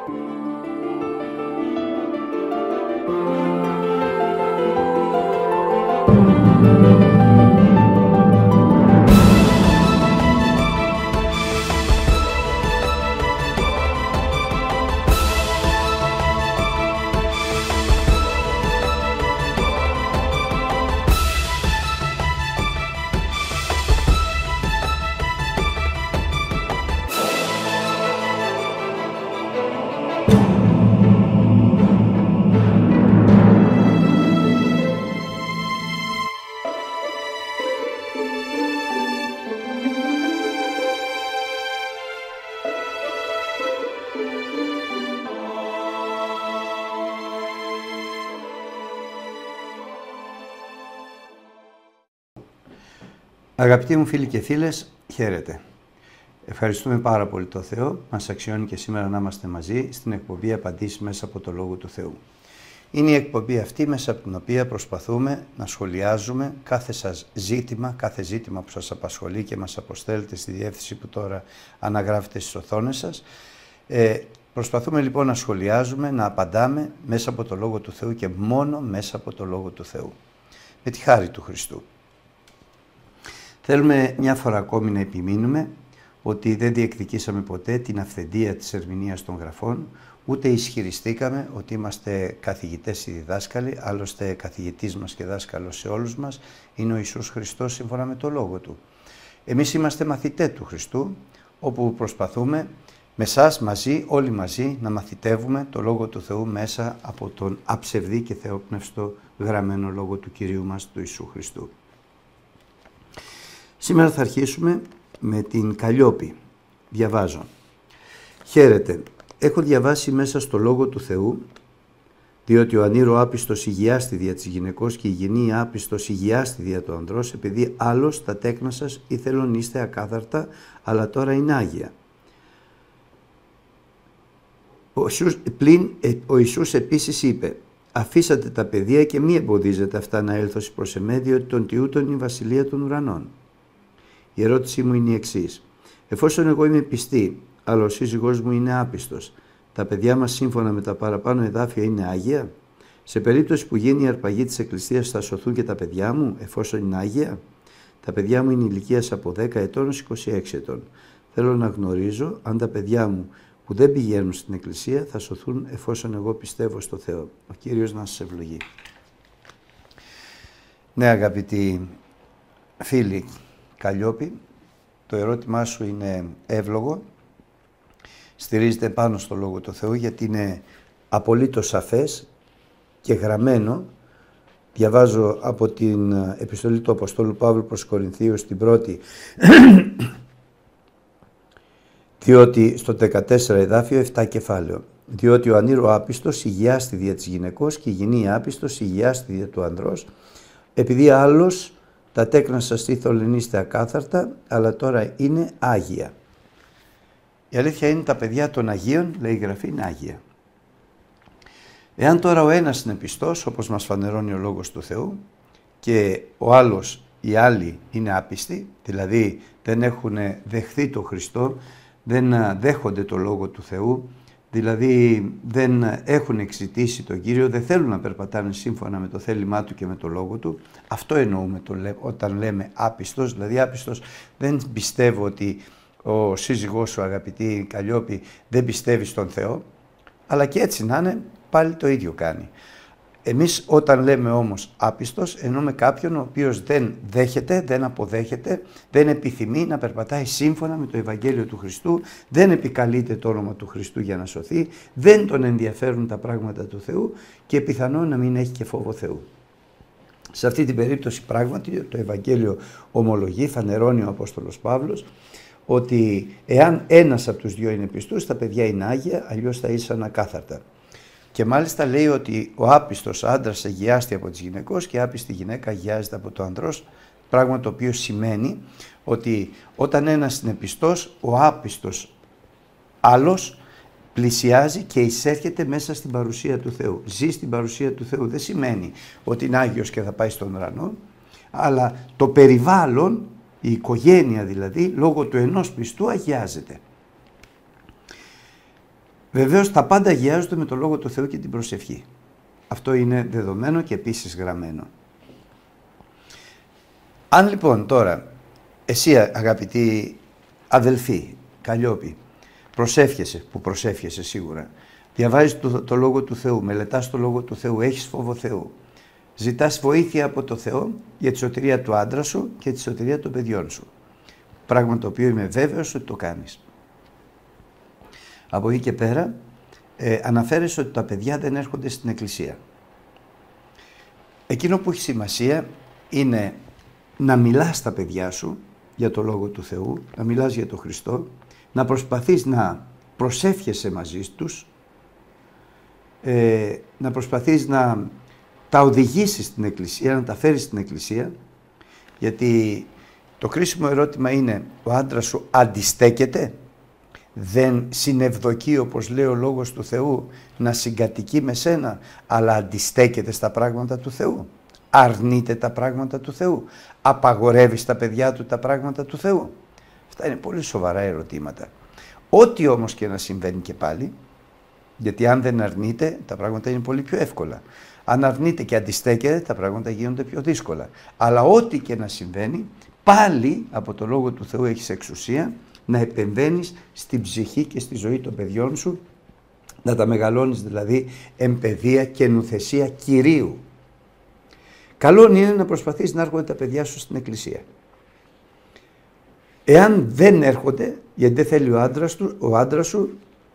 Αγαπητοί μου φίλοι και φίλες, χαίρετε. Ευχαριστούμε πάρα πολύ το Θεό, μας αξιώνει και σήμερα να είμαστε μαζί στην εκπομπή Απαντήσεις μέσα από το Λόγο του Θεού. Είναι η εκπομπή αυτή μέσα από την οποία προσπαθούμε να σχολιάζουμε κάθε ζήτημα που σας απασχολεί και μας αποστέλλετε στη διεύθυνση που τώρα αναγράφετε στις οθόνες σας. Προσπαθούμε λοιπόν να σχολιάζουμε, να απαντάμε μέσα από το Λόγο του Θεού και μόνο μέσα από το Λόγο του Θεού. Με τη χάρη του Χριστού. Θέλουμε μια φορά ακόμη να επιμείνουμε ότι δεν διεκδικήσαμε ποτέ την αυθεντία της ερμηνείας των γραφών, ούτε ισχυριστήκαμε ότι είμαστε καθηγητές ή διδάσκαλοι, άλλωστε καθηγητής μας και δάσκαλος σε όλους μας είναι ο Ιησούς Χριστός σύμφωνα με το Λόγο Του. Εμείς είμαστε μαθητές του Χριστού, όπου προσπαθούμε με εσάς μαζί, όλοι μαζί, να μαθητεύουμε το Λόγο του Θεού μέσα από τον αψευδή και θεόπνευστο γραμμένο Λόγο του Κυρίου μας, του Ιησού Χριστού. Σήμερα θα αρχίσουμε με την Καλλιόπη. Διαβάζω. Χαίρετε. Έχω διαβάσει μέσα στο Λόγο του Θεού, διότι ο ανήρο άπιστος υγιάστη δια της γυναικός και η γυνή άπιστος υγιάστη δια του ανδρός, επειδή άλλος τα τέκνα σας ήθελον είστε ακάθαρτα, αλλά τώρα είναι άγια. Ο Ιησούς επίσης είπε, αφήσατε τα παιδεία και μη εμποδίζετε αυτά να έλθω προς εμέ, διότι των τιούτων είναι η βασιλεία των ουρανών. Η ερώτησή μου είναι η εξής. Εφόσον εγώ είμαι πιστή, αλλά ο σύζυγός μου είναι άπιστος, τα παιδιά μας σύμφωνα με τα παραπάνω εδάφια είναι άγια? Σε περίπτωση που γίνει η αρπαγή της Εκκλησίας θα σωθούν και τα παιδιά μου, εφόσον είναι άγια? Τα παιδιά μου είναι ηλικίας από 10 ετών ως 26 ετών. Θέλω να γνωρίζω αν τα παιδιά μου που δεν πηγαίνουν στην Εκκλησία θα σωθούν εφόσον εγώ πιστεύω στο Θεό. Ο Κύριος να σας ευλογεί. Ναι, αγαπητοί φίλοι Καλλιόπη, το ερώτημά σου είναι εύλογο, στηρίζεται πάνω στο Λόγο του Θεού γιατί είναι απολύτως σαφές και γραμμένο. Διαβάζω από την επιστολή του Αποστόλου Παύλου προς Κορινθίους την πρώτη, διότι στο 14 εδάφιο 7 κεφάλαιο. Διότι ο ανήρο άπιστος υγιάστη δια της γυναικός και η γυνή άπιστος υγιάστη δια του ανδρός, επειδή άλλος τα τέκνα σας ήθελον είστε ακάθαρτα, αλλά τώρα είναι άγια. Η αλήθεια είναι τα παιδιά των Αγίων, λέει η Γραφή, είναι άγια. Εάν τώρα ο ένας είναι πιστός, όπως μας φανερώνει ο Λόγος του Θεού, και ο άλλος, οι άλλοι είναι άπιστοι, δηλαδή δεν έχουν δεχθεί τον Χριστό, δεν δέχονται το Λόγο του Θεού, δηλαδή δεν έχουν εξητήσει τον Κύριο, δεν θέλουν να περπατάνε σύμφωνα με το θέλημά Του και με το Λόγο Του. Αυτό εννοούμε όταν λέμε άπιστος, δηλαδή άπιστος δεν πιστεύω ότι ο σύζυγός σου, αγαπητή Καλλιόπη, δεν πιστεύει στον Θεό, αλλά και έτσι να είναι πάλι το ίδιο κάνει. Εμείς όταν λέμε όμως άπιστος, εννοούμε κάποιον ο οποίος δεν δέχεται, δεν αποδέχεται, δεν επιθυμεί να περπατάει σύμφωνα με το Ευαγγέλιο του Χριστού, δεν επικαλείται το όνομα του Χριστού για να σωθεί, δεν τον ενδιαφέρουν τα πράγματα του Θεού και πιθανόν να μην έχει και φόβο Θεού. Σε αυτή την περίπτωση πράγματι το Ευαγγέλιο ομολογεί, φανερώνει ο Απόστολος Παύλος, ότι εάν ένας από τους δύο είναι πιστούς, τα παιδιά είναι άγια, αλλιώς θα ήσαν ακάθαρτα. Και μάλιστα λέει ότι ο άπιστος άντρας αγιάστη από τις γυναικός και η άπιστη γυναίκα αγιάζεται από το ανδρός, πράγμα το οποίο σημαίνει ότι όταν ένας είναι πιστός, ο άπιστος άλλος πλησιάζει και εισέρχεται μέσα στην παρουσία του Θεού. Ζει στην παρουσία του Θεού. Δεν σημαίνει ότι είναι άγιος και θα πάει στον ουρανό, αλλά το περιβάλλον, η οικογένεια δηλαδή, λόγω του ενός πιστού αγιάζεται. Βεβαίως τα πάντα αγιάζονται με το Λόγο του Θεού και την προσευχή. Αυτό είναι δεδομένο και επίσης γραμμένο. Αν λοιπόν τώρα εσύ αγαπητή αδελφή, Καλλιόπη, προσεύχεσαι, που προσεύχεσαι σίγουρα, διαβάζεις το Λόγο του Θεού, μελετάς το Λόγο του Θεού, έχεις φόβο Θεού, ζητάς βοήθεια από το Θεό για τη σωτηρία του άντρα σου και τη σωτηρία των παιδιών σου. Πράγμα το οποίο είμαι βέβαιος ότι το κάνεις. Από εκεί και πέρα αναφέρεσαι ότι τα παιδιά δεν έρχονται στην εκκλησία. Εκείνο που έχει σημασία είναι να μιλάς στα παιδιά σου για το Λόγο του Θεού, να μιλάς για τον Χριστό, να προσπαθείς να προσεύχεσαι μαζί τους, να προσπαθείς να τα οδηγήσεις στην εκκλησία, να τα φέρεις στην εκκλησία, γιατί το κρίσιμο ερώτημα είναι, ο άντρας σου αντιστέκεται, δεν συνευδοκεί, όπως λέει ο Λόγος του Θεού, να συγκατοικεί με σένα, αλλά αντιστέκεται στα πράγματα του Θεού, αρνείται τα πράγματα του Θεού, απαγορεύει στα παιδιά του τα πράγματα του Θεού. Αυτά είναι πολύ σοβαρά ερωτήματα. Ό,τι όμως και να συμβαίνει και πάλι, γιατί αν δεν αρνείται, τα πράγματα είναι πολύ πιο εύκολα. Αν αρνείται και αντιστέκεται, τα πράγματα γίνονται πιο δύσκολα. Αλλά ό,τι και να συμβαίνει, πάλι από το Λόγο του Θεού έχεις εξουσία να επεμβαίνεις στην ψυχή και στη ζωή των παιδιών σου, να τα μεγαλώνεις δηλαδή εν παιδεία και νουθεσία Κυρίου. Καλό είναι να προσπαθείς να έρχονται τα παιδιά σου στην εκκλησία. Εάν δεν έρχονται, γιατί δεν θέλει ο άντρας σου,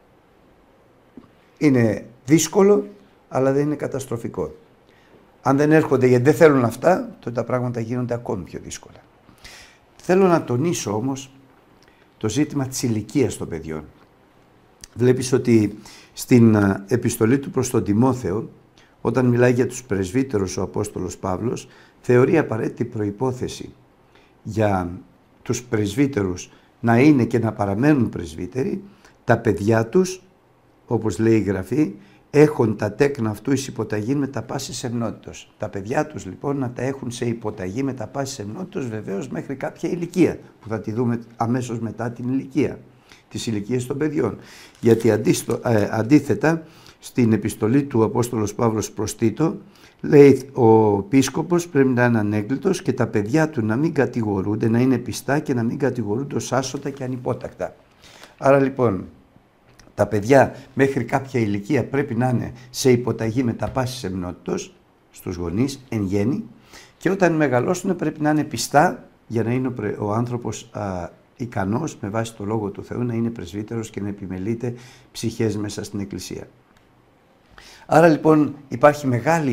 είναι δύσκολο, αλλά δεν είναι καταστροφικό. Αν δεν έρχονται γιατί δεν θέλουν αυτά, τότε τα πράγματα γίνονται ακόμη πιο δύσκολα. Θέλω να τονίσω όμως το ζήτημα της ηλικίας των παιδιών. Βλέπεις ότι στην επιστολή του προς τον Τιμόθεο, όταν μιλάει για τους πρεσβύτερους ο Απόστολος Παύλος, θεωρεί απαραίτητη προϋπόθεση για τους πρεσβύτερους να είναι και να παραμένουν πρεσβύτεροι, τα παιδιά τους, όπως λέει η Γραφή, έχουν τα τέκνα αυτού εις υποταγή με τα πάσης εμνότητος. Τα παιδιά τους λοιπόν να τα έχουν σε υποταγή με τα πάσης εμνότητος, βεβαίως μέχρι κάποια ηλικία, που θα τη δούμε αμέσως μετά την ηλικία, τις ηλικίες των παιδιών. Γιατί αντίθετα, στην επιστολή του Απόστολος Παύλος προς Τίτο, λέει ο επίσκοπος πρέπει να είναι ανέγκλητος και τα παιδιά του να μην κατηγορούνται, να είναι πιστά και να μην κατηγορούνται ως άσωτα και ανυπότακτα. Άρα λοιπόν, τα παιδιά μέχρι κάποια ηλικία πρέπει να είναι σε υποταγή με τα πάσης εμνότητος στους γονείς εν γέννη, και όταν μεγαλώσουν πρέπει να είναι πιστά για να είναι ο άνθρωπος ικανός με βάση το Λόγο του Θεού να είναι πρεσβύτερος και να επιμελείται ψυχές μέσα στην Εκκλησία. Άρα λοιπόν υπάρχει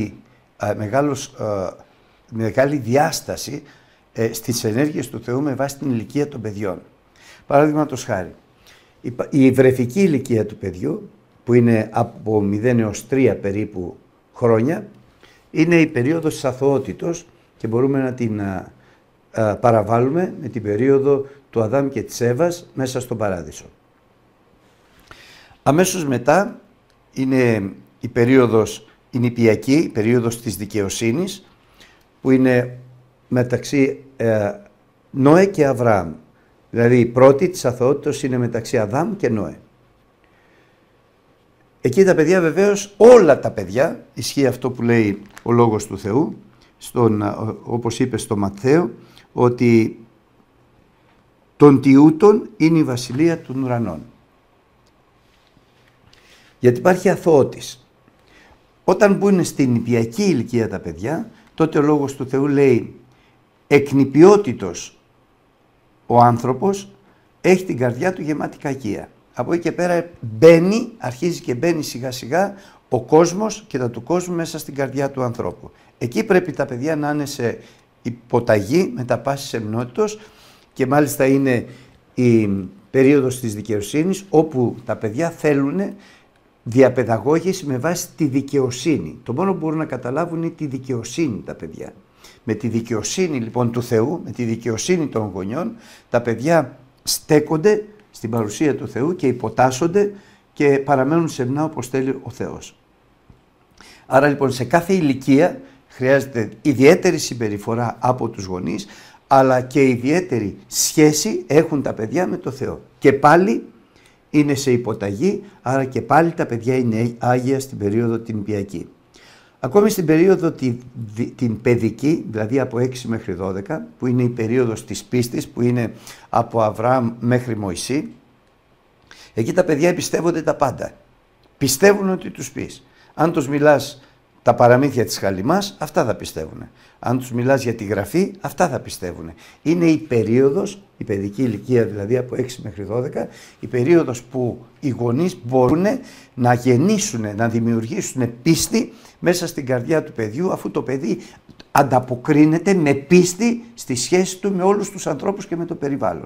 μεγάλη διάσταση στις ενέργειες του Θεού με βάση την ηλικία των παιδιών. Παραδείγματος χάρη, η βρεφική ηλικία του παιδιού, που είναι από 0 έως 3 περίπου χρόνια, είναι η περίοδος της αθωότητος και μπορούμε να την παραβάλουμε με την περίοδο του Αδάμ και της Εύας μέσα στον Παράδεισο. Αμέσως μετά είναι η περίοδος η νηπιακή, η περίοδος της δικαιοσύνης, που είναι μεταξύ Νόε και Αβραάμ. Δηλαδή η πρώτη της αθωότητος είναι μεταξύ Αδάμ και Νόε. Εκεί τα παιδιά βεβαίως, όλα τα παιδιά, ισχύει αυτό που λέει ο Λόγος του Θεού, όπως είπε στο Ματθαίο, ότι των τιούτων είναι η βασιλεία των ουρανών. Γιατί υπάρχει αθωότης. Όταν μπουν στην νηπιακή ηλικία τα παιδιά, τότε ο Λόγος του Θεού λέει εκνηπιότητος ο άνθρωπος έχει την καρδιά του γεμάτη κακία. Από εκεί και πέρα αρχίζει και μπαίνει σιγά σιγά ο κόσμος και τα του κόσμου μέσα στην καρδιά του ανθρώπου. Εκεί πρέπει τα παιδιά να είναι σε υποταγή με τα πάσης εμνότητος, και μάλιστα είναι η περίοδος της δικαιοσύνης, όπου τα παιδιά θέλουν διαπαιδαγώγηση με βάση τη δικαιοσύνη. Το μόνο που μπορούν να καταλάβουν είναι τη δικαιοσύνη τα παιδιά. Με τη δικαιοσύνη λοιπόν του Θεού, με τη δικαιοσύνη των γονιών, τα παιδιά στέκονται στην παρουσία του Θεού και υποτάσσονται και παραμένουν σεμνά όπως θέλει ο Θεός. Άρα λοιπόν σε κάθε ηλικία χρειάζεται ιδιαίτερη συμπεριφορά από τους γονείς, αλλά και ιδιαίτερη σχέση έχουν τα παιδιά με το Θεό. Και πάλι είναι σε υποταγή, άρα και πάλι τα παιδιά είναι άγια στην περίοδο την νηπιακή. Ακόμη στην περίοδο την παιδική, δηλαδή από 6 μέχρι 12, που είναι η περίοδος της πίστης, που είναι από Αβραάμ μέχρι Μωυσή, εκεί τα παιδιά εμπιστεύονται τα πάντα. Πιστεύουν ότι τους πεις. Αν τους μιλάς τα παραμύθια της Χαλιμάς, αυτά θα πιστεύουν. Αν τους μιλάς για τη Γραφή, αυτά θα πιστεύουν. Είναι η περίοδος, η παιδική ηλικία δηλαδή από 6 μέχρι 12, η περίοδος που οι γονείς μπορούν να γεννήσουν, να δημιουργήσουν πίστη μέσα στην καρδιά του παιδιού, αφού το παιδί ανταποκρίνεται με πίστη στη σχέση του με όλους τους ανθρώπους και με το περιβάλλον.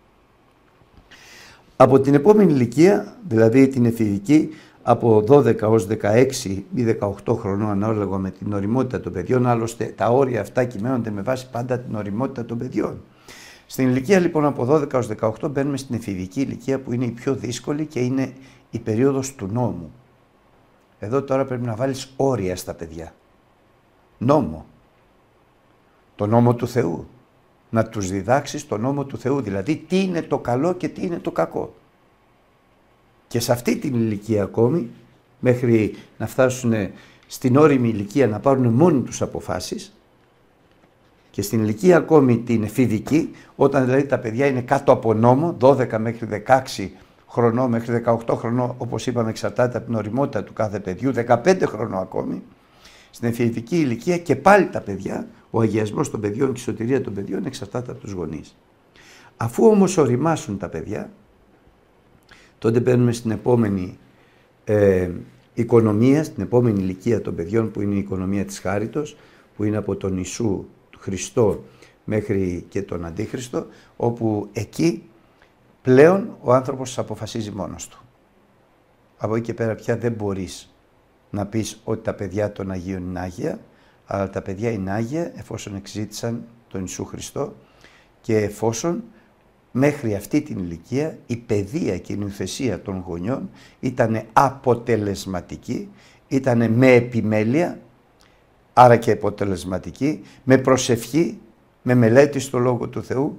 Από την επόμενη ηλικία, δηλαδή την εφηβική, από 12 ως 16 ή 18 χρονών ανάλογα με την ωριμότητα των παιδιών, άλλωστε τα όρια αυτά κυμαίνονται με βάση πάντα την ωριμότητα των παιδιών. Στην ηλικία λοιπόν από 12 ως 18 μπαίνουμε στην εφηβική ηλικία που είναι η πιο δύσκολη και είναι η περίοδος του νόμου. Εδώ τώρα πρέπει να βάλεις όρια στα παιδιά. Νόμο. Το νόμο του Θεού. Να τους διδάξεις το νόμο του Θεού, δηλαδή τι είναι το καλό και τι είναι το κακό. Και σε αυτή την ηλικία ακόμη, μέχρι να φτάσουν στην όριμη ηλικία να πάρουν μόνοι τους αποφάσεις, και στην ηλικία ακόμη την εφηβική, όταν δηλαδή τα παιδιά είναι κάτω από νόμο, 12 μέχρι 16 χρονών, μέχρι 18 χρονών, όπως είπαμε εξαρτάται από την ωριμότητα του κάθε παιδιού, 15 χρονών ακόμη, στην εφηβική ηλικία και πάλι τα παιδιά, ο αγιασμός των παιδιών και η σωτηρία των παιδιών εξαρτάται από τους γονείς. Αφού όμως οριμάσουν τα παιδιά, τότε μπαίνουμε στην επόμενη οικονομία, στην επόμενη ηλικία των παιδιών που είναι η οικονομία της χάριτος, που είναι από τον Ιησού Χριστό μέχρι και τον Αντίχριστο, όπου εκεί πλέον ο άνθρωπος αποφασίζει μόνος του. Από εκεί και πέρα πια δεν μπορείς να πεις ότι τα παιδιά των Αγίων είναι Άγια, αλλά τα παιδιά είναι Άγια εφόσον εξζήτησαν τον Ιησού Χριστό και εφόσον μέχρι αυτή την ηλικία η παιδεία και η νουθεσία των γονιών ήταν αποτελεσματική, ήταν με επιμέλεια, άρα και αποτελεσματική, με προσευχή, με μελέτη στο Λόγο του Θεού.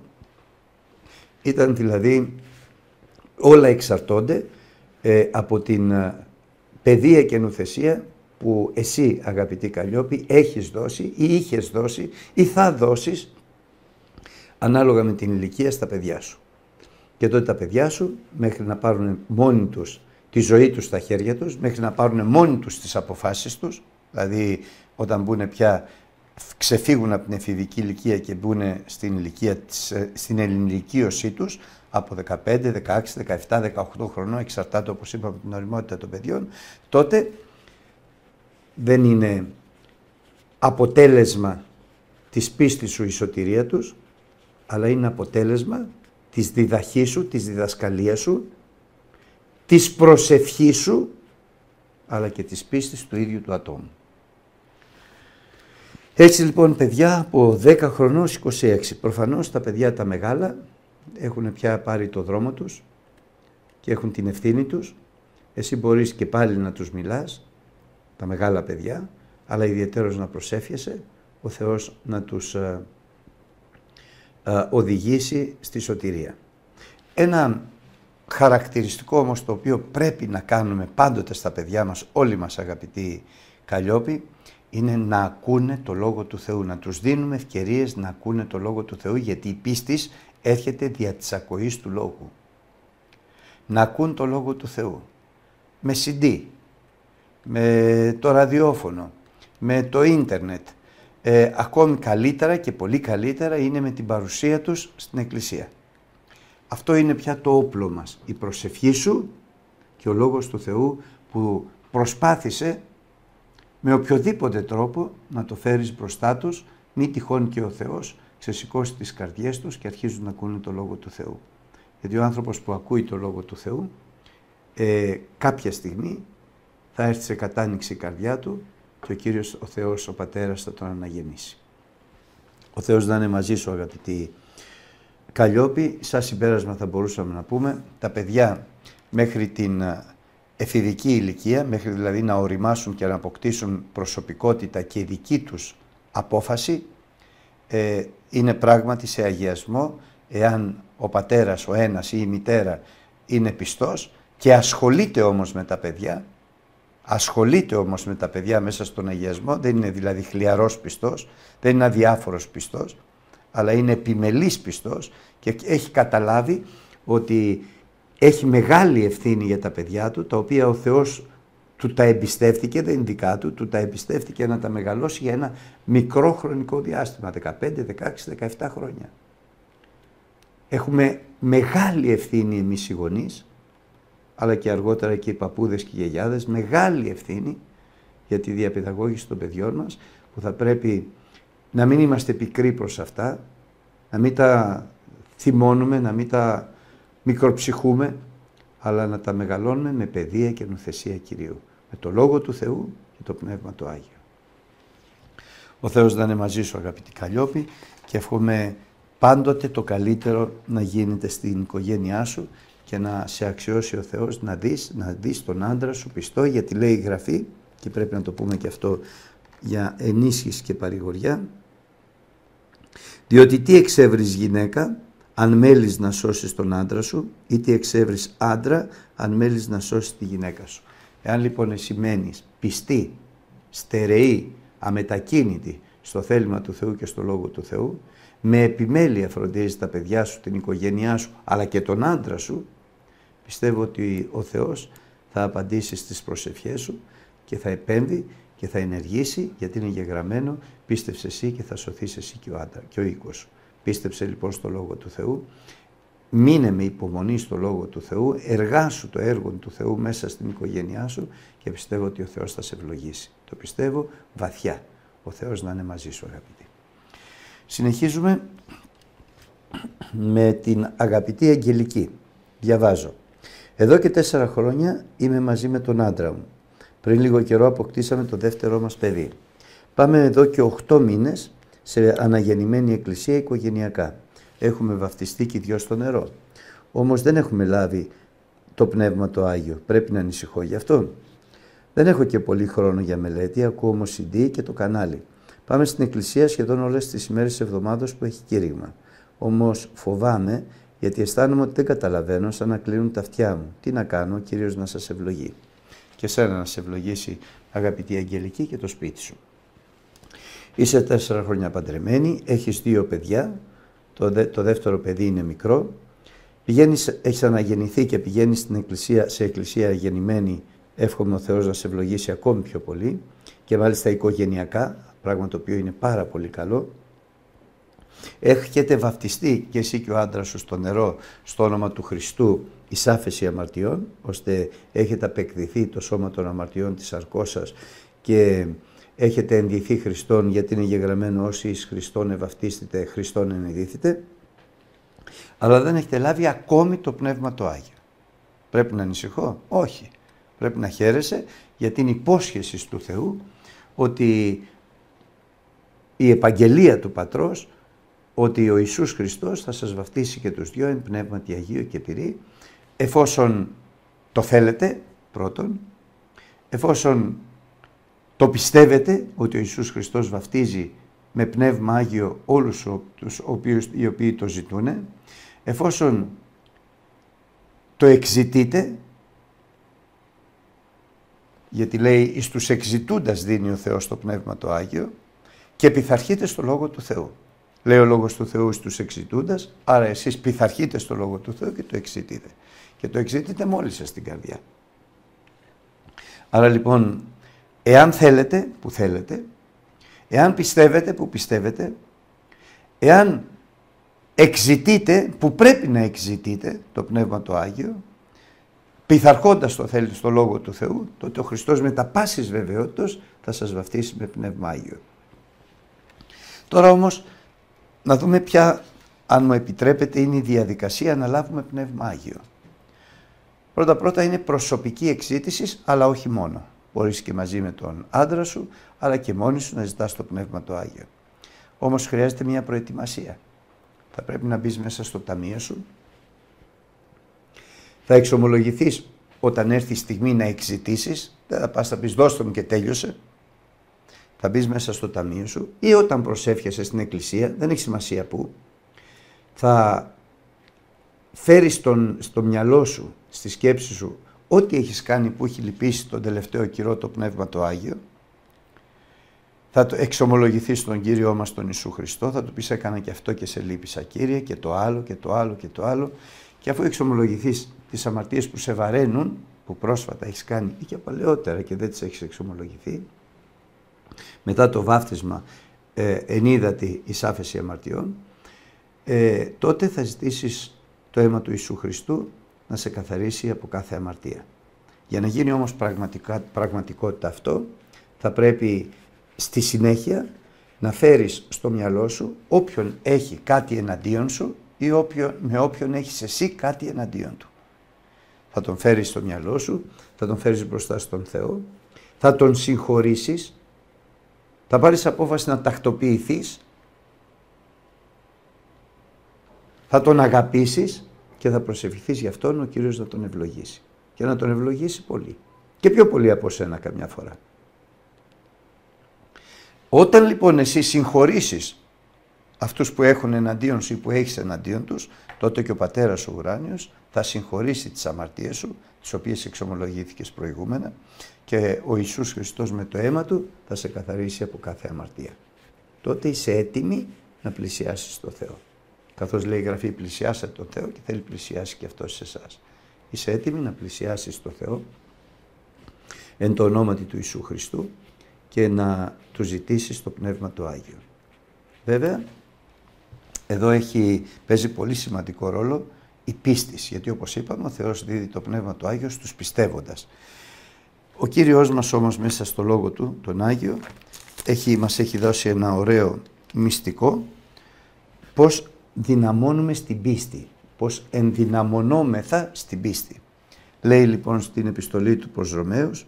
Ήταν δηλαδή, όλα εξαρτώνται από την παιδεία και νουθεσία που εσύ αγαπητή Καλλιόπη έχεις δώσει ή είχες δώσει ή θα δώσεις ανάλογα με την ηλικία στα παιδιά σου. Και τότε τα παιδιά σου μέχρι να πάρουν μόνοι τους τη ζωή τους στα χέρια τους, μέχρι να πάρουν μόνοι τους τις αποφάσεις τους, δηλαδή όταν μπουν πια, ξεφύγουν από την εφηβική ηλικία και μπουν στην, στην ενηλικίωσή τους, από 15, 16, 17, 18 χρονών, εξαρτάται όπως είπαμε την ωριμότητα των παιδιών, τότε δεν είναι αποτέλεσμα της πίστης σου η σωτηρία τους, αλλά είναι αποτέλεσμα της διδαχής σου, της διδασκαλίας σου, της προσευχής σου, αλλά και της πίστης του ίδιου του ατόμου. Έτσι λοιπόν παιδιά από 10 χρονών 26, προφανώς τα παιδιά τα μεγάλα έχουν πια πάρει το δρόμο τους και έχουν την ευθύνη τους. Εσύ μπορείς και πάλι να τους μιλάς, τα μεγάλα παιδιά, αλλά ιδιαιτέρως να προσεύχεσαι, ο Θεός να τους οδηγήσει στη σωτηρία. Ένα χαρακτηριστικό όμως το οποίο πρέπει να κάνουμε πάντοτε στα παιδιά μας, όλοι μας αγαπητοί Καλλιόπη, είναι να ακούνε το Λόγο του Θεού, να τους δίνουμε ευκαιρίες να ακούνε το Λόγο του Θεού, γιατί η πίστη έρχεται δια της ακοής του Λόγου. Να ακούν το Λόγο του Θεού με CD, με το ραδιόφωνο, με το ίντερνετ, ακόμη καλύτερα και πολύ καλύτερα είναι με την παρουσία τους στην Εκκλησία. Αυτό είναι πια το όπλο μας, η προσευχή σου και ο Λόγος του Θεού που προσπάθησε με οποιοδήποτε τρόπο να το φέρεις μπροστά τους, μη τυχόν και ο Θεός ξεσηκώσει τις καρδιές τους και αρχίζουν να ακούνε το Λόγο του Θεού. Γιατί ο άνθρωπος που ακούει το Λόγο του Θεού, κάποια στιγμή θα έρθει σε κατάνοιξη η καρδιά του και ο Κύριος, ο Θεός, ο Πατέρας θα τον αναγεννήσει. Ο Θεός να είναι μαζί σου αγαπητοί Καλλιόπη. Σαν συμπέρασμα θα μπορούσαμε να πούμε, τα παιδιά μέχρι την εφηβική ηλικία, μέχρι δηλαδή να οριμάσουν και να αποκτήσουν προσωπικότητα και δική τους απόφαση, είναι πράγματι σε αγιασμό, εάν ο πατέρας, ο ένας ή η μητέρα είναι πιστός, και ασχολείται όμως με τα παιδιά, μέσα στον αγιασμό, δεν είναι δηλαδή χλιαρός πιστός, δεν είναι αδιάφορος πιστός, αλλά είναι επιμελής πιστός και έχει καταλάβει ότι έχει μεγάλη ευθύνη για τα παιδιά του, τα οποία ο Θεός του τα εμπιστεύτηκε, δεν είναι δικά του, του τα εμπιστεύτηκε να τα μεγαλώσει για ένα μικρό χρονικό διάστημα, 15, 16, 17 χρόνια. Έχουμε μεγάλη ευθύνη εμείς οι γονείς, αλλά και αργότερα και οι παππούδες και οι γιαγιάδες, μεγάλη ευθύνη για τη διαπαιδαγώγηση των παιδιών μας, που θα πρέπει να μην είμαστε πικροί προς αυτά, να μην τα θυμώνουμε, να μην τα μικροψυχούμε, αλλά να τα μεγαλώνουμε με παιδεία και νουθεσία Κυρίου, με το Λόγο του Θεού και το Πνεύμα το Άγιο. Ο Θεός να είναι μαζί σου, αγαπητή Καλλιόπη, και εύχομαι πάντοτε το καλύτερο να γίνεται στην οικογένειά σου και να σε αξιώσει ο Θεός να δεις τον άντρα σου πιστό, γιατί λέει η Γραφή, και πρέπει να το πούμε και αυτό για ενίσχυση και παρηγοριά, διότι τι εξεύρεις γυναίκα αν μέλεις να σώσεις τον άντρα σου, ή τι εξεύρεις άντρα αν μέλεις να σώσεις τη γυναίκα σου. Εάν λοιπόν εσύ μένεις πιστή, στερεή, αμετακίνητη στο θέλημα του Θεού και στο Λόγο του Θεού, με επιμέλεια φροντίζεις τα παιδιά σου, την οικογένειά σου, αλλά και τον άντρα σου, πιστεύω ότι ο Θεός θα απαντήσει στις προσευχές σου και θα επέμβει και θα ενεργήσει, γιατί είναι γεγραμμένο, πίστεψε εσύ και θα σωθείς εσύ και ο άντρα και ο οίκος σου. Πίστεψε λοιπόν στο Λόγο του Θεού, μείνε με υπομονή στο Λόγο του Θεού, εργάσου το έργο του Θεού μέσα στην οικογένειά σου και πιστεύω ότι ο Θεός θα σε ευλογήσει. Το πιστεύω βαθιά. Ο Θεός να είναι μαζί σου, αγαπητοί. Συνεχίζουμε με την αγαπητή Αγγελική. Διαβάζω. Εδώ και 4 χρόνια είμαι μαζί με τον άντρα μου. Πριν λίγο καιρό αποκτήσαμε το δεύτερό μας παιδί. Πάμε εδώ και 8 μήνες σε αναγεννημένη εκκλησία οικογενειακά. Έχουμε βαφτιστεί και οι δυο στο νερό. Όμως δεν έχουμε λάβει το Πνεύμα το Άγιο. Πρέπει να ανησυχώ γι' αυτό. Δεν έχω και πολύ χρόνο για μελέτη, ακούω όμως CD και το κανάλι. Πάμε στην εκκλησία σχεδόν όλες τις ημέρες της εβδομάδας που έχει κήρυγμα. Όμως φοβάμαι, γιατί αισθάνομαι ότι δεν καταλαβαίνω, σαν να κλείνουν τα αυτιά μου. Τι να κάνω, ο Κύριος να σας ευλογεί. Και σένα να σε ευλογήσει, αγαπητή Αγγελική, και το σπίτι σου. Είσαι 4 χρόνια παντρεμένη, έχεις 2 παιδιά, το δεύτερο παιδί είναι μικρό. Έχεις αναγεννηθεί και πηγαίνεις στην εκκλησία, σε εκκλησία γεννημένη, εύχομαι ο Θεός να σε ευλογήσει ακόμη πιο πολύ, και μάλιστα οικογενειακά, πράγμα το οποίο είναι πάρα πολύ καλό. Έχετε βαφτιστεί και εσύ και ο άντρας σου στο νερό, στο όνομα του Χριστού, εις άφεση αμαρτιών, ώστε έχετε απεκδηθεί το σώμα των αμαρτιών της σαρκός σας και έχετε ενδυθεί Χριστόν, γιατί είναι γεγραμμένο όσοι εις Χριστόν ευαυτίστητε, Χριστόν ενεδύθητε, αλλά δεν έχετε λάβει ακόμη το Πνεύμα το Άγιο. Πρέπει να ανησυχώ? Όχι. Πρέπει να χαίρεσαι, γιατί είναι υπόσχεση του Θεού ότι η επαγγελία του Πατρός, ότι ο Ιησούς Χριστός θα σας βαφτίσει και τους δυο εν Πνεύματι Αγίου και Πυρί, εφόσον το θέλετε πρώτον, εφόσον το πιστεύετε ότι ο Ιησούς Χριστός βαφτίζει με Πνεύμα Άγιο όλους τους οι οποίοι το ζητούν, εφόσον το εξητείτε, γιατί λέει εις τους εξητούντας δίνει ο Θεός το Πνεύμα το Άγιο, και πειθαρχείτε στο Λόγο του Θεού. Λέει ο Λόγος του Θεού στους εξητούντας, άρα εσείς πειθαρχείτε στο Λόγο του Θεού και το εξητείτε. Και το εξητείτε μόλις σας στην καρδιά. Άρα λοιπόν, εάν θέλετε, που θέλετε, εάν πιστεύετε, που πιστεύετε, εάν εξητείτε, που πρέπει να εξητείτε το Πνεύμα το Άγιο, πειθαρχώντας το θέλετε στο Λόγο του Θεού, τότε ο Χριστός με τα πάσης βεβαιότητος θα σας βαφτίσει με Πνεύμα Άγιο. Τώρα όμως, να δούμε ποια, αν μου επιτρέπετε, είναι η διαδικασία να λάβουμε Πνεύμα Άγιο. Πρώτα-πρώτα είναι προσωπική εξήτηση, αλλά όχι μόνο. Μπορείς και μαζί με τον άντρα σου, αλλά και μόνη σου να ζητάς το Πνεύμα το Άγιο. Όμως χρειάζεται μια προετοιμασία. Θα πρέπει να μπεις μέσα στο ταμείο σου. Θα εξομολογηθείς όταν έρθει η στιγμή να εξητήσεις. Δεν θα πας, θα πεις δώστε μου και τέλειωσε. Θα μπεις μέσα στο ταμείο σου ή όταν προσεύχεσαι στην εκκλησία, δεν έχει σημασία πού, θα φέρεις στο μυαλό σου, στη σκέψη σου, ό,τι έχεις κάνει που έχει λυπήσει τον τελευταίο καιρό το Πνεύμα το Άγιο, θα το εξομολογηθείς στον Κύριό μας τον Ιησού Χριστό, θα του πεις έκανα και αυτό και σε λύπησα Κύριε και το άλλο και το άλλο και το άλλο, και αφού εξομολογηθείς τις αμαρτίες που σε βαραίνουν, που πρόσφατα έχεις κάνει ή και παλαιότερα και δεν τις έχεις εξομολογηθεί, μετά το βάφτισμα ενίδατη εις άφεση αμαρτιών, τότε θα ζητήσεις το αίμα του Ιησού Χριστού να σε καθαρίσει από κάθε αμαρτία. Για να γίνει όμως πραγματικότητα αυτό, θα πρέπει στη συνέχεια να φέρεις στο μυαλό σου όποιον έχει κάτι εναντίον σου ή με όποιον έχεις εσύ κάτι εναντίον του. Θα τον φέρεις στο μυαλό σου, θα τον φέρεις μπροστά στον Θεό, θα τον συγχωρήσεις, θα πάρεις απόφαση να τακτοποιηθείς, θα τον αγαπήσεις και θα προσευχηθείς γι' αυτόν ο Κύριος να τον ευλογήσει. Και να τον ευλογήσει πολύ. Και πιο πολύ από σένα καμιά φορά. Όταν λοιπόν εσύ συγχωρήσεις αυτούς που έχουν εναντίον σου ή που έχεις εναντίον τους, τότε και ο Πατέρας ο Ουράνιος θα συγχωρήσει τις αμαρτίες σου, τις οποίες εξομολογήθηκες προηγούμενα, και ο Ιησούς Χριστός με το αίμα του θα σε καθαρίσει από κάθε αμαρτία. Τότε είσαι έτοιμη να πλησιάσεις τον Θεό. Καθώς λέει η Γραφή, πλησιάσατε τον Θεό, και θέλει πλησιάσει και αυτός σε εσάς. Είσαι έτοιμη να πλησιάσεις τον Θεό εν το ονόματι του Ιησού Χριστού και να του ζητήσεις το Πνεύμα το Άγιο. Βέβαια, εδώ παίζει πολύ σημαντικό ρόλο η πίστη, γιατί όπως είπαμε ο Θεός δίδει το Πνεύμα το Άγιο στους πιστεύοντας. Ο Κύριος μας όμως μέσα στο Λόγο Του, τον Άγιο, μας έχει δώσει ένα ωραίο μυστικό πώς δυναμώνουμε στην πίστη, πώς ενδυναμωνόμεθα στην πίστη. Λέει λοιπόν στην επιστολή του προς Ρωμαίους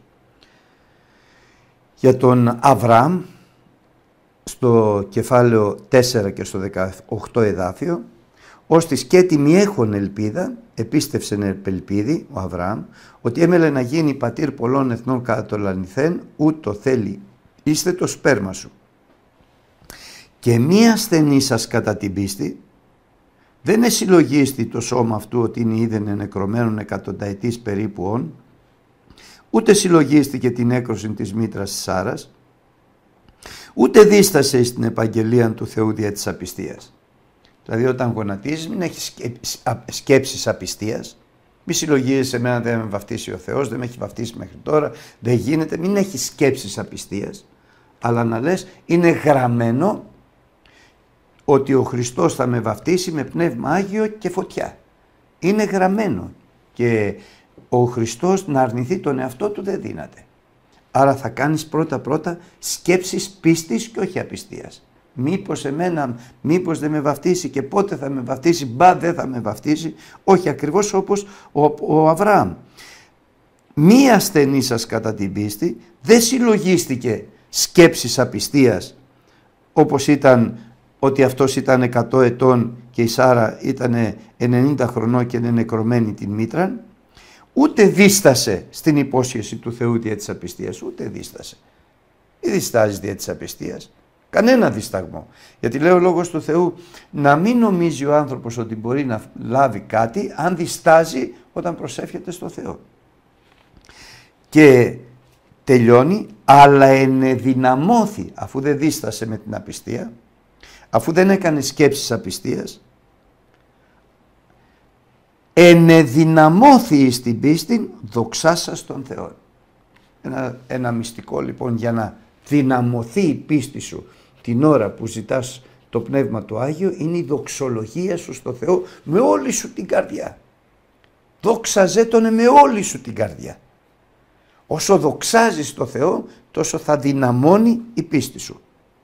για τον Αβραάμ, στο κεφάλαιο 4 και στο 18 εδάφιο, «Ώστις και έτοιμοι έχων ελπίδα, επίστευσεν ελπίδη ο Αβραάμ, ότι έμελε να γίνει πατήρ πολλών εθνών κατά το λανηθέν, ούτω θέλει είστε το σπέρμα σου. Και μη ασθενήσας κατά την πίστη, δεν εσυλλογίστη το σώμα αυτού ότι είναι είδεν νεκρωμένων εκατονταετής περίπου όν, ούτε συλλογίστηκε την έκρωση της μήτρας της Σάρας, ούτε δίστασε στην επαγγελία του Θεού δια της απιστίας». Δηλαδή όταν γονατίζεις μην έχεις σκέψεις απιστίας, μη συλλογίζεσαι εμένα δεν με βαφτίσει ο Θεός, δεν με έχει βαφτίσει μέχρι τώρα, δεν γίνεται, μην έχεις σκέψεις απιστίας, αλλά να λες είναι γραμμένο ότι ο Χριστός θα με βαφτίσει με Πνεύμα Άγιο και φωτιά. Είναι γραμμένο και ο Χριστός να αρνηθεί τον εαυτό του δεν δύναται. Άρα θα κάνεις πρώτα σκέψεις πίστης και όχι απιστίας. Μήπως δεν με βαφτίσει και πότε θα με βαφτίσει, μπα δεν θα με βαφτίσει. Όχι, ακριβώς όπως ο Αβραάμ. Μη ασθενήσας κατά την πίστη, δεν συλλογίστηκε σκέψεις απιστίας, όπως ήταν ότι αυτός ήταν 100 ετών και η Σάρα ήταν 90 χρονών και είναι νεκρωμένη την μήτρα, ούτε δίστασε στην υπόσχεση του Θεού δια της απιστίας, ούτε δίστασε. Ή διστάζει δια της απιστίας. Κανένα δισταγμό. Γιατί λέει ο Λόγος του Θεού να μην νομίζει ο άνθρωπος ότι μπορεί να λάβει κάτι αν διστάζει όταν προσεύχεται στο Θεό. Και τελειώνει, αλλά ενεδυναμώθη, αφού δεν δίστασε με την απιστία, αφού δεν έκανε σκέψεις απιστίας, ενεδυναμώθη στην πίστη δοξάσας τον Θεό. Ένα μυστικό λοιπόν για να δυναμωθεί η πίστη σου την ώρα που ζητάς το Πνεύμα το Άγιο είναι η δοξολογία σου στο Θεό με όλη σου την καρδιά. Δόξαζέ Τον με όλη σου την καρδιά. Όσο δοξάζεις το Θεό τόσο θα δυναμώνει η πίστη σου.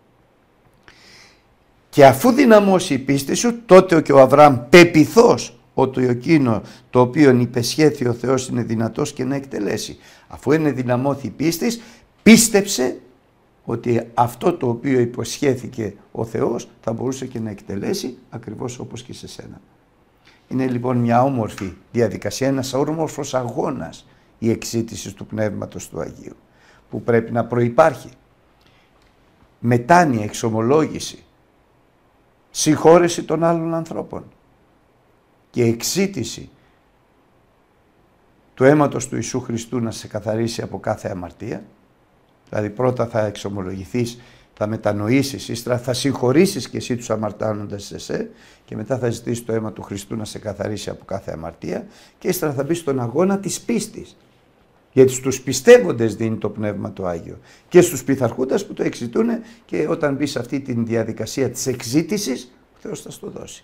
Και αφού δυναμώσει η πίστη σου τότε και ο Αβραάμ πεποιθώς ότι εκείνο το οποίο υπεσχέθη ο Θεός είναι δυνατός και να εκτελέσει. Αφού είναι δυναμώθη η πίστη, πίστεψε ότι αυτό το οποίο υποσχέθηκε ο Θεός θα μπορούσε και να εκτελέσει ακριβώς όπως και σε σένα. Είναι λοιπόν μια όμορφη διαδικασία, ένας όμορφος αγώνας η εξήτηση του Πνεύματος του Αγίου που πρέπει να προϋπάρχει. Μετάνοια, εξομολόγηση, συγχώρεση των άλλων ανθρώπων και εξήτηση του αίματος του Ιησού Χριστού να σε καθαρίσει από κάθε αμαρτία. Δηλαδή πρώτα θα εξομολογηθείς, θα μετανοήσεις, ύστερα θα συγχωρήσεις και εσύ τους αμαρτάνοντες σε εσέ και μετά θα ζητήσεις το αίμα του Χριστού να σε καθαρίσει από κάθε αμαρτία και ύστερα θα μπεις στον αγώνα της πίστης. Γιατί στους πιστεύοντες δίνει το Πνεύμα το Άγιο και στους πειθαρχούντες που το εξητούν, και όταν μπεις σε αυτή τη διαδικασία της εξήτησης, ο Θεός θα στο δώσει.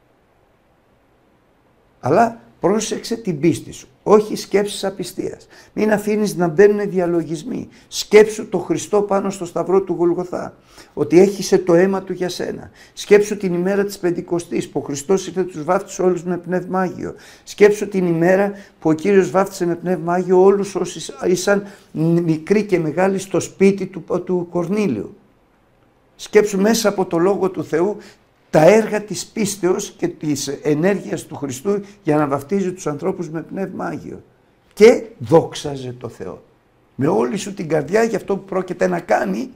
Αλλά πρόσεξε την πίστη σου, όχι σκέψεις απιστίας. Μην αφήνεις να μπαίνουν διαλογισμοί. Σκέψου το Χριστό πάνω στο σταυρό του Γολγοθά, ότι έχισε το αίμα του για σένα. Σκέψου την ημέρα της Πεντηκοστής που ο Χριστός ήρθε τους βάφτισε όλους με Πνεύμα Άγιο. Σκέψου την ημέρα που ο Κύριος βάφτισε με Πνεύμα Άγιο όλους όσοι ήσαν μικροί και μεγάλοι στο σπίτι του Κορνήλιου. Σκέψου μέσα από το Λόγο του Θεού τα έργα της πίστεως και της ενέργειας του Χριστού για να βαφτίζει τους ανθρώπους με Πνεύμα Άγιο. Και δόξαζε το Θεό. Με όλη σου την καρδιά για αυτό που πρόκειται να κάνει,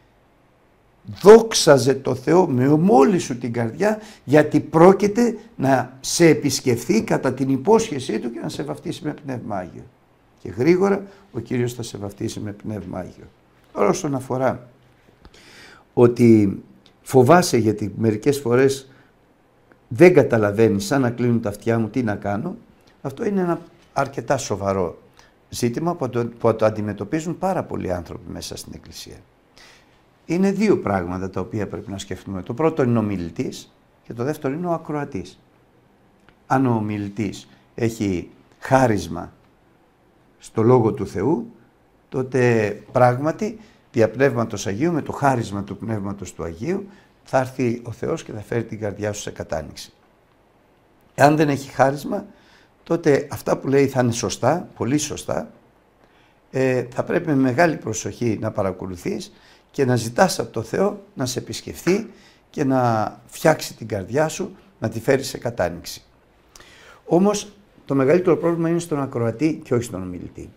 δόξαζε το Θεό με όλη σου την καρδιά, γιατί πρόκειται να σε επισκεφθεί κατά την υπόσχεσή Του και να σε βαφτίσει με Πνεύμα Άγιο. Και γρήγορα ο Κύριος θα σε βαφτίσει με Πνεύμα Άγιο. Τώρα όσον αφορά ότι φοβάσαι γιατί μερικές φορές δεν καταλαβαίνεις, σαν να κλείνουν τα αυτιά μου, τι να κάνω, αυτό είναι ένα αρκετά σοβαρό ζήτημα που το αντιμετωπίζουν πάρα πολλοί άνθρωποι μέσα στην Εκκλησία. Είναι δύο πράγματα τα οποία πρέπει να σκεφτούμε. Το πρώτο είναι ο ομιλητής και το δεύτερο είναι ο ακροατής. Αν ο ομιλητής έχει χάρισμα στο Λόγο του Θεού, τότε πράγματι δια Πνεύματος Αγίου, με το χάρισμα του Πνεύματος του Αγίου, θα έρθει ο Θεός και θα φέρει την καρδιά σου σε κατάνοιξη. Αν δεν έχει χάρισμα, τότε αυτά που λέει θα είναι σωστά, πολύ σωστά. Θα πρέπει με μεγάλη προσοχή να παρακολουθείς και να ζητάς από το Θεό να σε επισκεφθεί και να φτιάξει την καρδιά σου, να τη φέρει σε κατάνοιξη. Όμως το μεγαλύτερο πρόβλημα είναι στον ακροατή και όχι στον ομιλητή.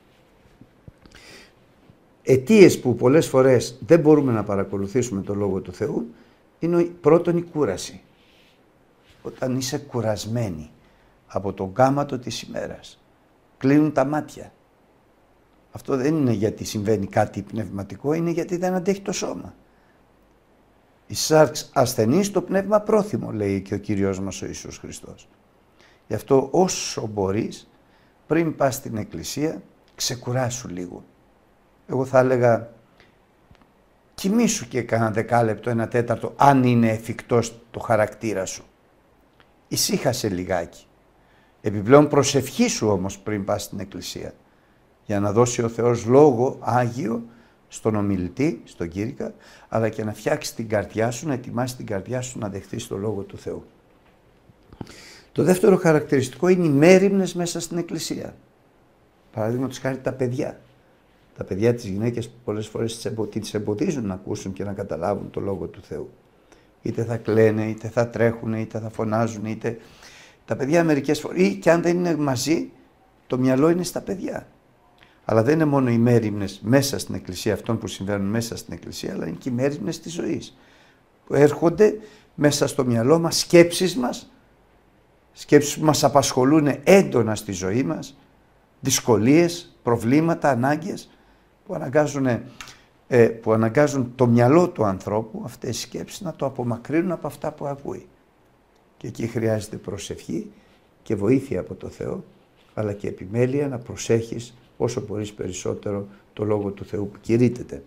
Αιτίες που πολλές φορές δεν μπορούμε να παρακολουθήσουμε το Λόγο του Θεού είναι πρώτον η κούραση. Όταν είσαι κουρασμένη από τον γάματο της ημέρας, κλείνουν τα μάτια. Αυτό δεν είναι γιατί συμβαίνει κάτι πνευματικό, είναι γιατί δεν αντέχει το σώμα. Η σάρξ ασθενής, το πνεύμα πρόθυμο, λέει και ο Κύριος μας ο Ιησούς Χριστός. Γι' αυτό όσο μπορείς, πριν πας στην εκκλησία, ξεκουράσου λίγο. Εγώ θα έλεγα, κοιμήσου και κάνα δεκάλεπτο, ένα τέταρτο, αν είναι εφικτός το χαρακτήρα σου. Ησύχασε λιγάκι. Επιπλέον προσευχήσου όμως πριν πας στην εκκλησία, για να δώσει ο Θεός Λόγο Άγιο στον ομιλητή, στον κήρυκα, αλλά και να φτιάξει την καρδιά σου, να ετοιμάσει την καρδιά σου να δεχθείς το Λόγο του Θεού. Το δεύτερο χαρακτηριστικό είναι οι μέριμνες μέσα στην εκκλησία. Παραδείγματος χάρη τα παιδιά. Τα παιδιά της γυναίκες πολλές φορές τις εμποδίζουν να ακούσουν και να καταλάβουν το Λόγο του Θεού. Είτε θα κλαίνε, είτε θα τρέχουν, είτε θα φωνάζουν, είτε... Τα παιδιά μερικές φορές, ή και αν δεν είναι μαζί, το μυαλό είναι στα παιδιά. Αλλά δεν είναι μόνο οι μέριμνες μέσα στην εκκλησία, αυτών που συμβαίνουν μέσα στην εκκλησία, αλλά είναι και οι μέριμνες της ζωής. Που έρχονται μέσα στο μυαλό μας σκέψεις που μας απασχολούν έντονα στη ζωή μας, δυσκολίες, προβλήματα, ανάγκες, που αναγκάζουν το μυαλό του ανθρώπου, αυτές οι σκέψεις, να το απομακρύνουν από αυτά που ακούει. Και εκεί χρειάζεται προσευχή και βοήθεια από το Θεό, αλλά και επιμέλεια να προσέχεις όσο μπορείς περισσότερο το Λόγο του Θεού που κηρύττεται.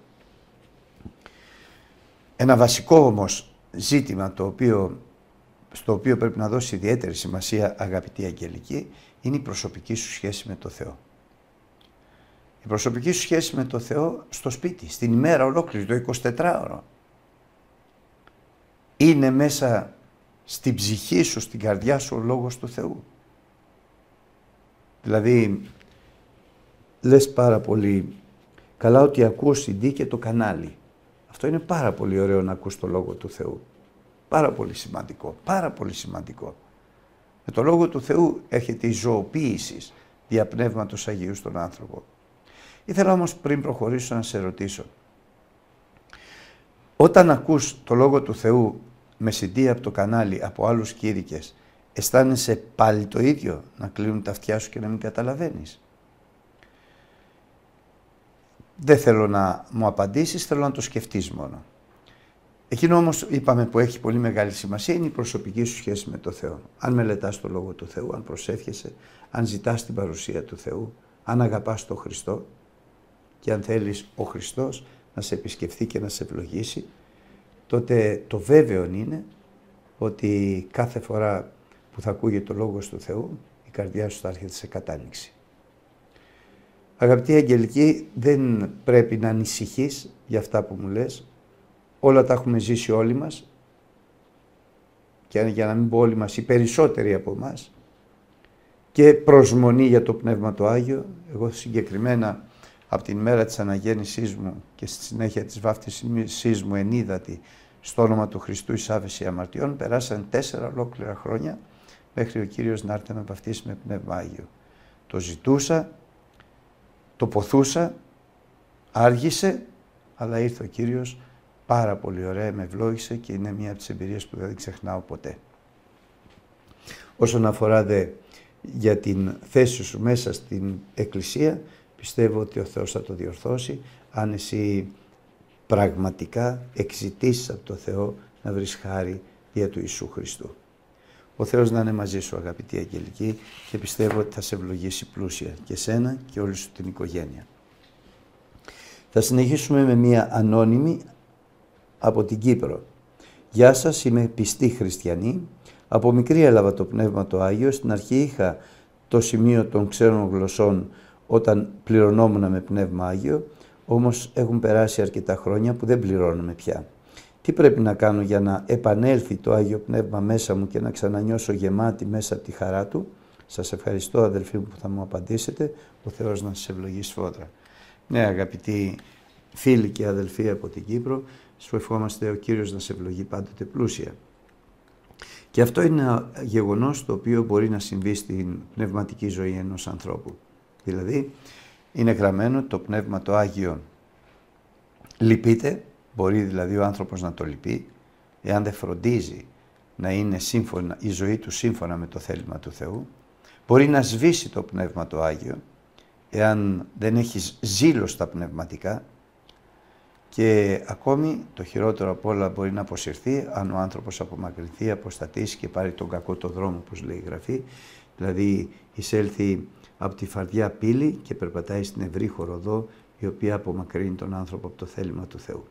Ένα βασικό όμως ζήτημα στο οποίο πρέπει να δώσει ιδιαίτερη σημασία, αγαπητή Αγγελική, είναι η προσωπική σου σχέση με το Θεό. Η προσωπική σου σχέση με το Θεό στο σπίτι, στην ημέρα ολόκληρη, το 24ωρο. Είναι μέσα στην ψυχή σου, στην καρδιά σου ο Λόγος του Θεού. Δηλαδή, λες πάρα πολύ καλά ότι ακούς CD και το κανάλι. Αυτό είναι πάρα πολύ ωραίο να ακούς το Λόγο του Θεού. Πάρα πολύ σημαντικό, πάρα πολύ σημαντικό. Με το Λόγο του Θεού έρχεται η ζωοποίηση δια Πνεύματος Αγίου στον άνθρωπο. Ήθελα όμως πριν προχωρήσω να σε ρωτήσω. Όταν ακούς το Λόγο του Θεού με CD από το κανάλι, από άλλους κήρυκες, αισθάνεσαι πάλι το ίδιο, να κλείνουν τα αυτιά σου και να μην καταλαβαίνεις? δεν θέλω να μου απαντήσεις, θέλω να το σκεφτείς μόνο. Εκείνο όμως είπαμε που έχει πολύ μεγάλη σημασία είναι η προσωπική σου σχέση με το Θεό. Αν μελετάς το Λόγο του Θεού, αν προσεύχεσαι, αν ζητάς την παρουσία του Θεού, αν αγαπάς τον Χριστό και αν θέλεις ο Χριστός να σε επισκεφθεί και να σε ευλογήσει, τότε το βέβαιο είναι ότι κάθε φορά που θα ακούγεται το Λόγος του Θεού, η καρδιά σου θα έρχεται σε κατάνοιξη. Αγαπητή Αγγελική, δεν πρέπει να ανησυχείς για αυτά που μου λες. Όλα τα έχουμε ζήσει όλοι μας και για να μην πω όλοι μας, οι περισσότεροι από εμάς και προσμονή για το Πνεύμα το Άγιο. Εγώ συγκεκριμένα από την μέρα της αναγέννησής μου και στη συνέχεια της βάφτισής μου ενίδατη στο όνομα του Χριστού εις άφεση αμαρτιών, περάσαν 4 ολόκληρα χρόνια μέχρι ο Κύριος να έρθει να με βαφτίσει με Πνεύμα Άγιο. Το ζητούσα, το ποθούσα, άργησε, αλλά ήρθε ο Κύριος πάρα πολύ ωραία, με ευλόγησε και είναι μία από τις εμπειρίες που δεν ξεχνάω ποτέ. Όσον αφορά για την θέση σου μέσα στην Εκκλησία, πιστεύω ότι ο Θεός θα το διορθώσει, αν εσύ πραγματικά εξητήσεις από το Θεό να βρεις χάρη δια του Ιησού Χριστού. Ο Θεός να είναι μαζί σου, αγαπητή Αγγελική, και πιστεύω ότι θα σε ευλογήσει πλούσια και σένα και όλη σου την οικογένεια. Θα συνεχίσουμε με μία ανώνυμη από την Κύπρο. Γεια σας, είμαι πιστή χριστιανή. Από μικρή έλαβα το Πνεύμα το Άγιο. Στην αρχή είχα το σημείο των ξένων γλωσσών όταν πληρωνόμουν με Πνεύμα Άγιο, όμως έχουν περάσει αρκετά χρόνια που δεν πληρώνουμε πια. Τι πρέπει να κάνω για να επανέλθει το Άγιο Πνεύμα μέσα μου και να ξανανιώσω γεμάτη μέσα από τη χαρά Του? Σας ευχαριστώ, αδελφοί μου, που θα μου απαντήσετε. Ο Θεός να σας ευλογήσει σφόδρα. Ναι, αγαπητοί φίλοι και αδελφοί από την Κύπρο, σου ευχόμαστε ο Κύριος να σε ευλογεί πάντοτε πλούσια. Και αυτό είναι ένα γεγονός το οποίο μπορεί να συμβεί στην πνευματική ζωή ενός ανθρώπου. Δηλαδή, είναι γραμμένο το Πνεύμα το Άγιο λυπείται, μπορεί δηλαδή ο άνθρωπος να το λυπεί, εάν δεν φροντίζει να είναι σύμφωνα, η ζωή του σύμφωνα με το θέλημα του Θεού. Μπορεί να σβήσει το Πνεύμα το Άγιο, εάν δεν έχεις ζήλο στα πνευματικά, και ακόμη το χειρότερο από όλα μπορεί να αποσυρθεί αν ο άνθρωπος απομακρυνθεί, αποστατήσει και πάρει τον κακό το δρόμο, όπως λέει η Γραφή, δηλαδή εισέλθει από τη φαρδιά πύλη και περπατάει στην ευρύχωρη οδό, η οποία απομακρύνει τον άνθρωπο από το θέλημα του Θεού.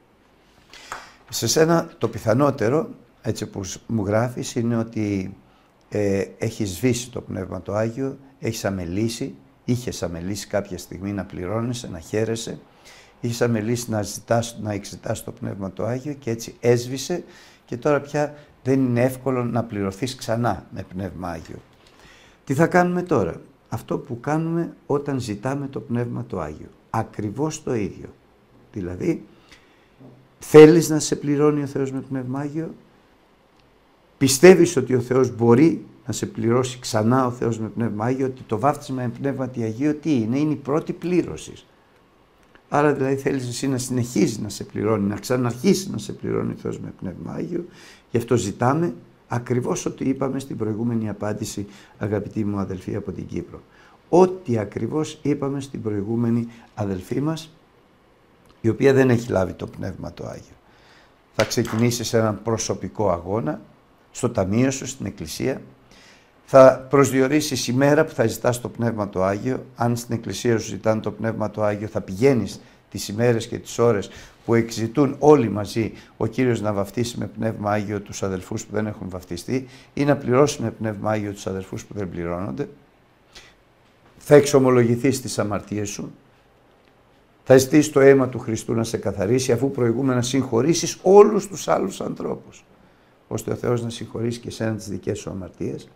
Σε σένα το πιθανότερο, έτσι που μου γράφεις, είναι ότι έχεις σβήσει το Πνεύμα το Άγιο, έχεις αμελήσει, είχες αμελήσει κάποια στιγμή να πληρώνεσαι, να χαίρεσαι, είχες αμελήσει να εξετάσεις το Πνεύμα το Άγιο και έτσι έσβησε και τώρα πια δεν είναι εύκολο να πληρωθείς ξανά με Πνεύμα Άγιο. Τι θα κάνουμε τώρα? Αυτό που κάνουμε όταν ζητάμε το Πνεύμα το Άγιο. Ακριβώς το ίδιο. Δηλαδή, θέλεις να σε πληρώνει ο Θεός με Πνεύμα Άγιο? Πιστεύεις ότι ο Θεός μπορεί να σε πληρώσει ξανά ο Θεός με Πνεύμα Άγιο, ότι το βάφτισμα με Πνεύμα Αγίο τι είναι? Είναι η πρώτη πλήρωση. Άρα δηλαδή θέλεις εσύ να συνεχίζει να σε πληρώνει, να ξαναρχίσει να σε πληρώνει ο Θεός με Πνεύμα Άγιο. Γι' αυτό ζητάμε ακριβώς ό,τι είπαμε στην προηγούμενη απάντηση, αγαπητοί μου αδελφοί από την Κύπρο. Ό,τι ακριβώς είπαμε στην προηγούμενη αδελφή μας, η οποία δεν έχει λάβει το Πνεύμα το Άγιο. Θα ξεκινήσεις έναν προσωπικό αγώνα, στο ταμείο σου, στην εκκλησία. Θα προσδιορίσεις ημέρα που θα ζητάς το Πνεύμα το Άγιο. Αν στην εκκλησία σου ζητάνε το Πνεύμα το Άγιο, θα πηγαίνεις τις ημέρες και τις ώρες που εξητούν όλοι μαζί ο Κύριος να βαφτίσει με Πνεύμα Άγιο τους αδελφούς που δεν έχουν βαφτιστεί ή να πληρώσει με Πνεύμα Άγιο τους αδελφούς που δεν πληρώνονται. Θα εξομολογηθείς τις αμαρτίες σου. Θα ζητήσεις το αίμα του Χριστού να σε καθαρίσει, αφού προηγούμενα συγχωρήσεις όλους τους άλλους ανθρώπους, ώστε ο Θεός να συγχωρήσει και εσένα τις δικές σου αμαρτίες.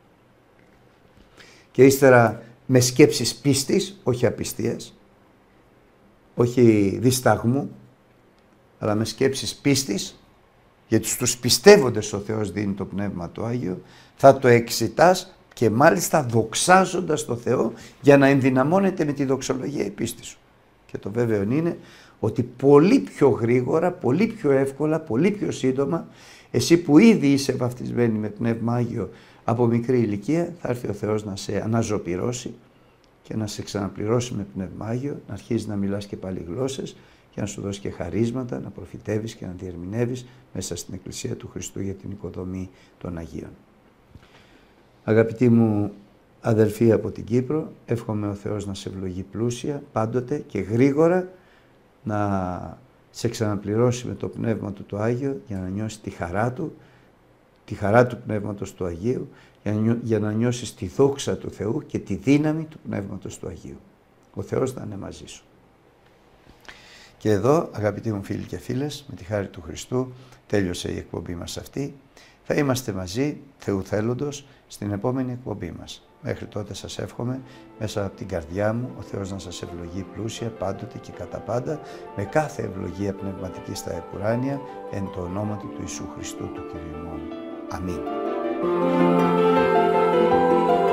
Και ύστερα με σκέψεις πίστης, όχι απιστίας, όχι δισταγμού, αλλά με σκέψεις πίστης, γιατί στους πιστεύοντες ο Θεός δίνει το Πνεύμα το Άγιο, θα το εξητάς και μάλιστα δοξάζοντας το Θεό για να ενδυναμώνεται με τη δοξολογία η πίστη σου. Και το βέβαιο είναι ότι πολύ πιο γρήγορα, πολύ πιο εύκολα, πολύ πιο σύντομα, εσύ που ήδη είσαι βαφτισμένη με Πνεύμα Άγιο από μικρή ηλικία, θα έρθει ο Θεός να σε αναζωπυρώσει και να σε ξαναπληρώσει με Πνεύμα Άγιο, να αρχίσεις να μιλάς και πάλι γλώσσες και να σου δώσει και χαρίσματα, να προφητεύεις και να διερμηνεύεις μέσα στην Εκκλησία του Χριστού για την οικοδομή των Αγίων. Αγαπητοί μου αδελφοί από την Κύπρο, εύχομαι ο Θεός να σε ευλογεί πλούσια, πάντοτε και γρήγορα, να σε ξαναπληρώσει με το Πνεύμα του το Άγιο για να νιώσεις τη χαρά του Πνεύματος του Αγίου, για να νιώσεις τη δόξα του Θεού και τη δύναμη του Πνεύματος του Αγίου. Ο Θεός να είναι μαζί σου. Και εδώ, αγαπητοί μου φίλοι και φίλες, με τη χάρη του Χριστού, τέλειωσε η εκπομπή μας αυτή. Θα είμαστε μαζί, Θεού θέλοντος, στην επόμενη εκπομπή μας. Μέχρι τότε σας εύχομαι, μέσα από την καρδιά μου, ο Θεός να σας ευλογεί πλούσια, πάντοτε και κατά πάντα, με κάθε ευλογία πνευματική στα επουράνια, εν το ονόματι του Ιησού Χριστού του Κυρίου ημών. Αμήν.